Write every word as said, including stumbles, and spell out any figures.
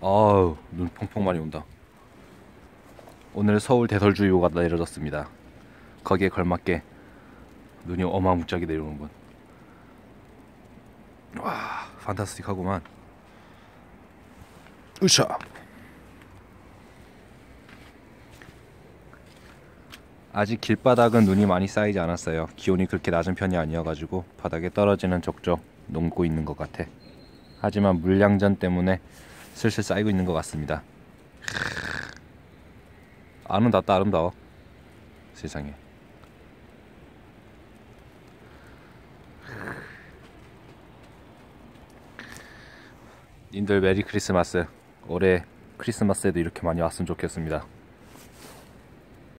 아우, 눈 펑펑 많이 온다. 오늘 서울 대설주의보가 내려졌습니다. 거기에 걸맞게 눈이 어마무지하게 내려오는군. 와, 판타스틱하구만. 으쌰. 아직 길바닥은 눈이 많이 쌓이지 않았어요. 기온이 그렇게 낮은 편이 아니어가지고 바닥에 떨어지는 족족 녹고 있는 것 같아. 하지만 물량전 때문에 슬슬 쌓이고 있는 것 같습니다. 아름답다, 아름다워. 세상에. 님들 메리 크리스마스. 올해 크리스마스에도 이렇게 많이 왔으면 좋겠습니다.